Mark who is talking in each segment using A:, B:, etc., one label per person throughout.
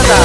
A: Jakarta.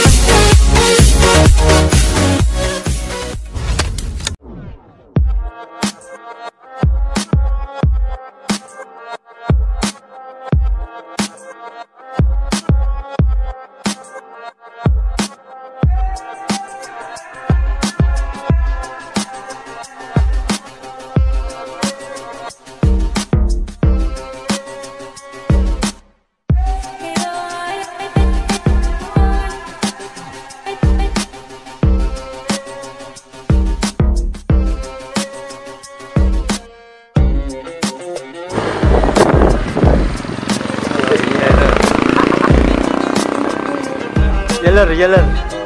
A: Jalan.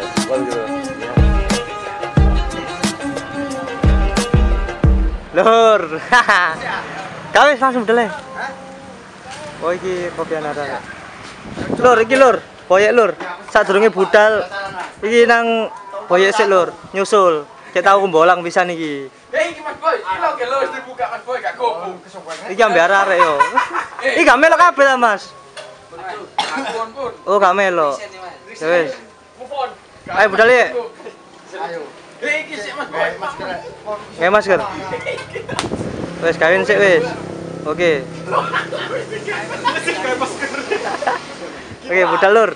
A: Lur. Kawis langsung dele. Oh iki kopi anara. Lur iki lur, boyek lur. Sadurunge budal iki nang boyek sik lur, nyusul. Cek tau kembolang pisan iki.
B: Iki Mas Boy, iki lho ge lho dibuka Mas Boy gak gopo.
A: Iki ambe arek yo. Iki gak melok kabeh ta, Mas?
B: Pun.
A: Oh, gak melok. Ya wis. Ayo budal ya.
B: Ayo. Iki sik Mas Boy.
A: Nggak masker. Wes kawin sik wes. Oke. Oke, budal lur.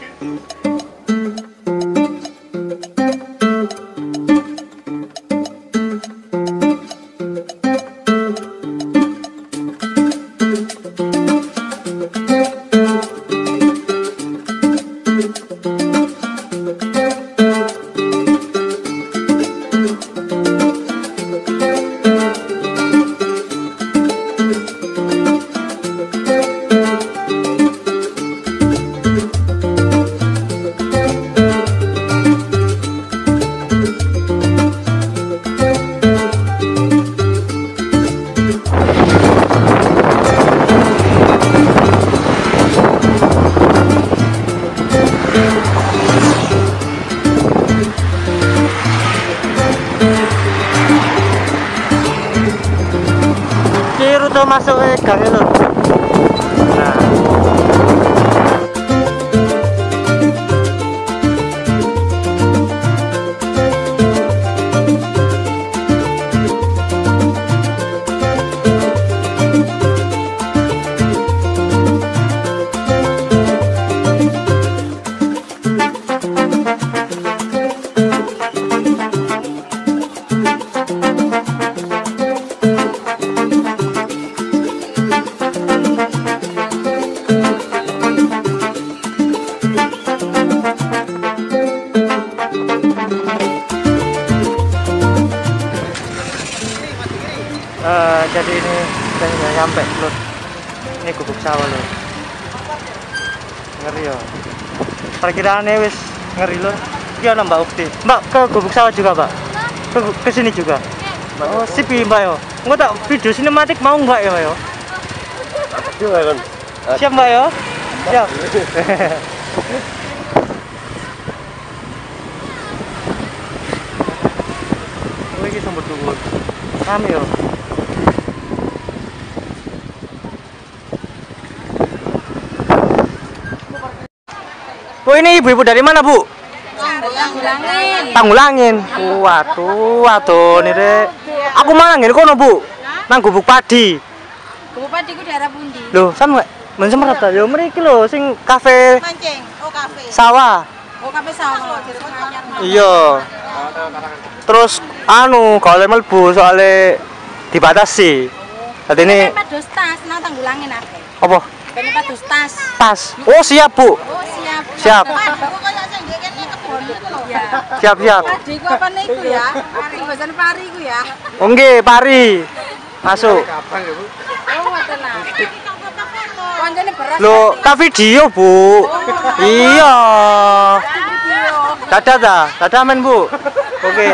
A: Rute masuk gang itu. Nah. Jadi ini sudah nyampe lur. Ini gubuk sawah lur. Ngeri ya. Perkiraannya wis ngeri lur. Iki ana Mbak Ukti. Mbak ke gubuk sawah juga, Mbak? Ke sini juga. Oh, sip Mbak yo. Engko tak video sinematik mau enggak ya, yo? Siap Mbak yo? Siap. Oh, iki sambut dhuwur. Rame yo. Bu, ini ibu-ibu dari mana, Bu?
C: Tanggulangin.
A: Tanggulangin. Waduh, nire. Aku malah ngene kono, Bu. Nang gubuk padi.
C: Gubuk padi ku daerah pundi?
A: Loh, sampe men semerap ta? Yo mriki lho sing kafe
C: Mancing. Oh, kafe.
A: sawah.
C: Oh, kafe sawah.
A: Iya. Terus anu, kalau mlebu soalnya dibatasi. Dadi ini
C: Padus tas nang Tanggulangin akeh.
A: apa?
C: Ben padus tas.
A: Tas. Oh, siap, Bu.
C: Oh, siap.
A: Siap.
C: Kok kaya sing kene kebon iku lho. Ya.
A: Siap.
C: Padi ku apa niku ya? Pari bahasan pari ku ya.
A: Oh, nggih, pari. Masuk.
C: Oh, ngoten nah. Kancane beras.
A: Loh, ka video, Bu. Iya.
C: Video.
A: Dadah men, Bu. Oke.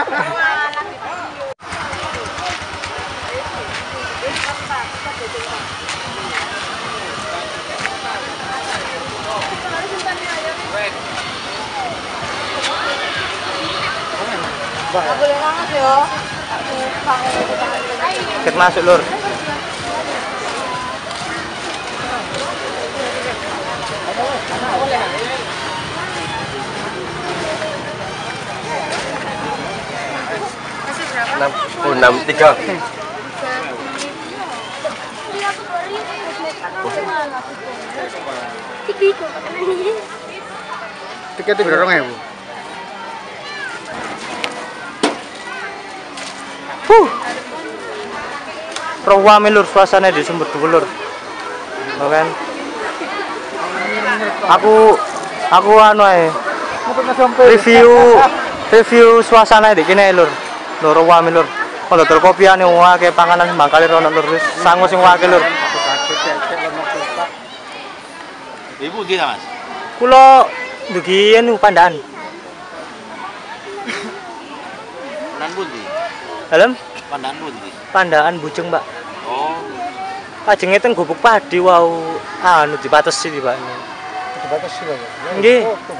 C: Boleh banget yo.
A: Ket masuk, Lur.
B: Oh, 63.
D: Tiketnya berapa ya, Bu?
A: Rame lur suasana di Sumber Dhuwur lur. Tuh kan. Aku anu ae. Review suasana di kene lur. Lur rame lur. Kalau dol kopiane akeh panganan mangkale rono lur. Wis sangu sing akeh lur.
D: Ibu di Mas?
A: Kula ndugi anu Pandaan.
D: Pandaan Pundi?
A: Dalem
D: Pandaan Pundi?
A: Pandaan Bujeng, Mbak.
D: Oh.
A: Ajenge ten gubuk padi wau anu dipatesi di Pak.
D: Dibatasi, Pak.
A: Nggih.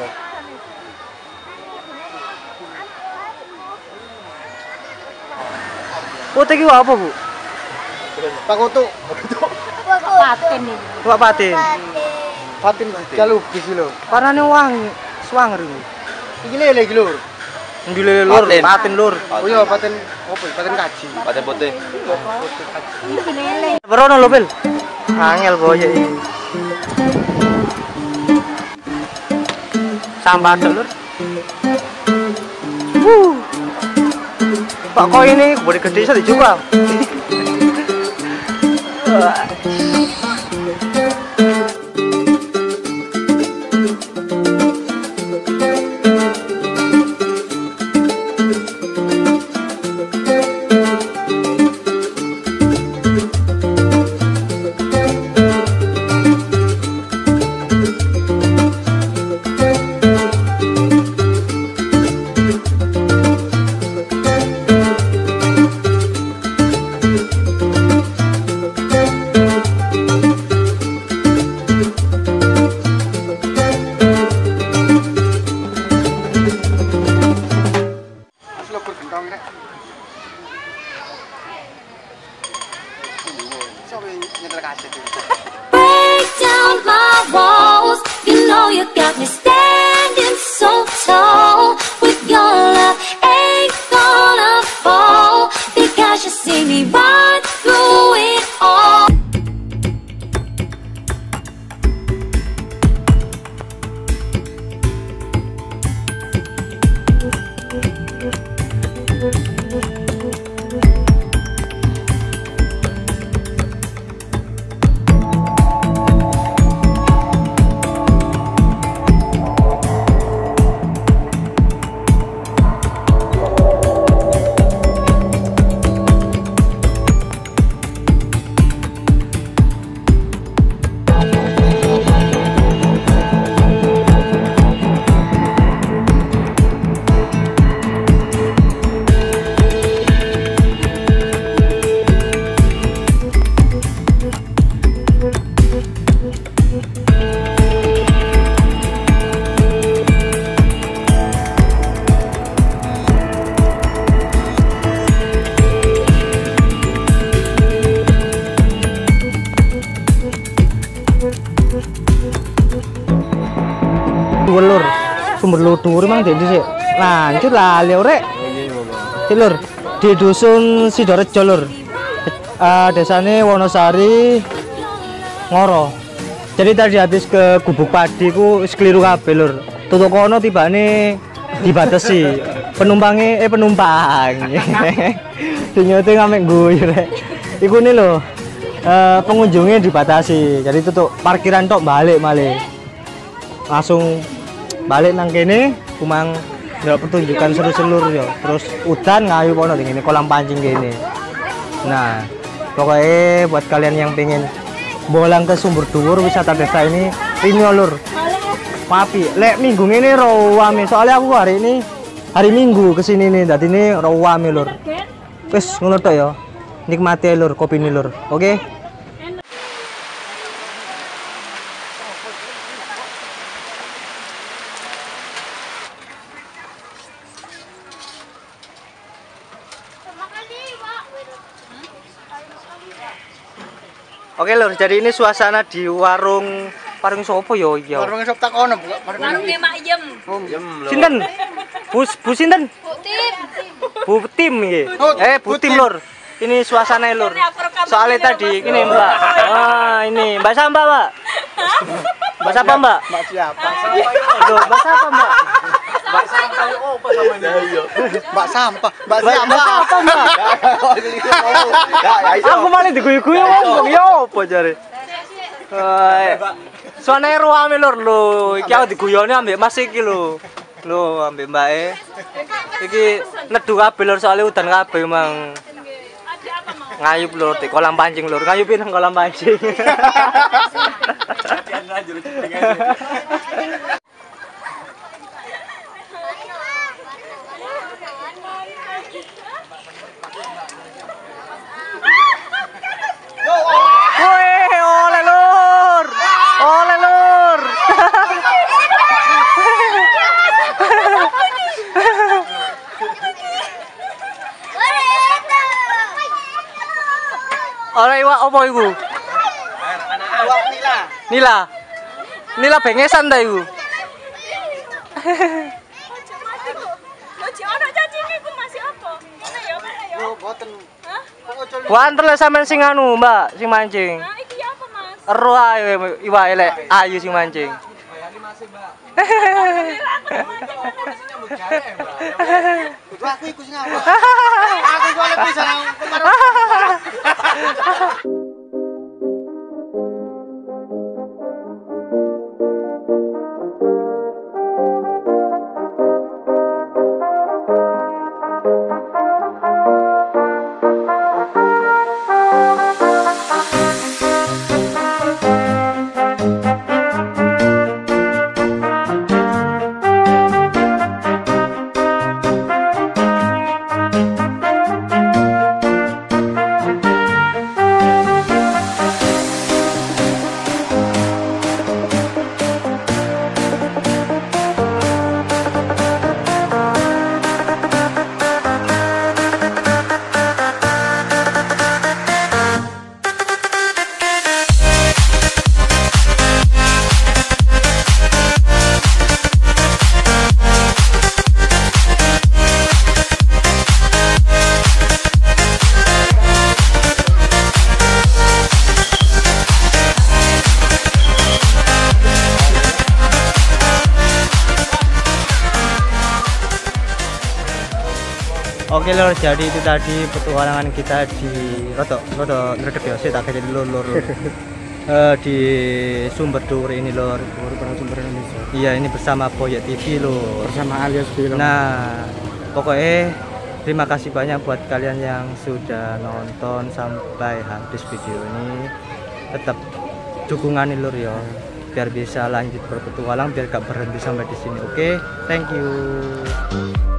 A: Foto iki apa, Bu?
D: Pak Kutu.
C: Paten nih.
A: Pak Patin.
D: Fatin jalu bisi lho.
A: Warnane wangi, swanger iki.
D: Iki lele iki lur.
A: Endi lele lur,
B: Patin.
A: Patin lur.
D: Oh iya paten opo? Paten kaji.
B: Paten putih.
C: Ini lele.
A: Berono lho, Bel. Angel boye iki. Sampah lur. Pak kok ini boleh gede bisa dijual.
E: Break down my walls. You know you got me standing so tall. With your love, ain't gonna fall. Because you see me right through it all.
A: Lur, Sumber Dhuwur mang dhewe sik. Lanjut lah rek. Iki lur, di dusun Sidorejo lur. Desane Wonosari Ngoro. Jadi tadi habis ke gubuk padi ku wis kliru kabeh lur. Tutuk kono tibane dibatasi. Penumpang. Dinyote ngamek guyu rek. Iku ne lho. Pengunjungnya dibatasi. Jadi tutuk parkiran tok balik malih. Langsung balik nang kene kumang ndelok pertunjukan seru-seru ya. Terus udan ngayu kono ngene kolam pancing kene. Nah, pokoknya buat kalian yang pengen bolang ke Sumber Dhuwur wisata desa ini lur. Mapi, lek minggu ini rawame soalnya aku hari Minggu kesini nih, dadi ini rawame lur. Wis ngono tok ya. Nikmati lur kopi ini lur. Oke? Oke lur, jadi ini suasana di warung sopo yo iki.
D: Warung sop tak ono, Bu.
C: Warungnya Mak Yem.
A: Sinten? Bu sinten?
C: Bukti.
A: Butim iki. Butim lur. Ini suasana lur. Soalnya tadi ini Mbak. Ini Mbak siapa Mbak? Mbak siapa Mbak?
D: Mbak siapa?
A: Loh, Mbak siapa Mbak?
B: Mbak sampah yo opo sama ini?
D: Mbak sampah. Mbak
A: Mbak
D: siapa?
A: siapa Mbak? Aku malah diguyu-guyu ngomong yo apa jare. Soalnya ruame lur lho, iki aku diguyoni ambek Mas iki lho. Lho ambek Mbake. Iki nedu kabeh lur soalnya udan kabeh emang. Ngayup lur di kolam pancing lur, ngayupin nang kolam pancing. Wih, oleh lur. Oleh lur. Oleh iwak apa iku?
D: Iwak nila.
A: Nila. Nila bengesan ta iku?
D: Yo boten.
A: Wanter lah sampean sing anu, Mbak, sing mancing.
C: Nah, iki apa, Mas?
A: Ero ae iwak elek ayu sing mancing.
D: Aku iku sing apa? Aku golek pisan kemarin.
A: Oke lor, jadi itu tadi petualangan kita di roto ngredeg ya, saya tak jadi lor di Sumber Dur ini lor.
D: Sumber Indonesia.
A: Iya, ini bersama Boyet TV lor.
D: Bersama alias film.
A: Nah, pokoknya terima kasih banyak buat kalian yang sudah nonton sampai habis video ini. Tetap dukungan lor ya, biar bisa lanjut berpetualang, biar gak berhenti sampai di sini. Oke, thank you.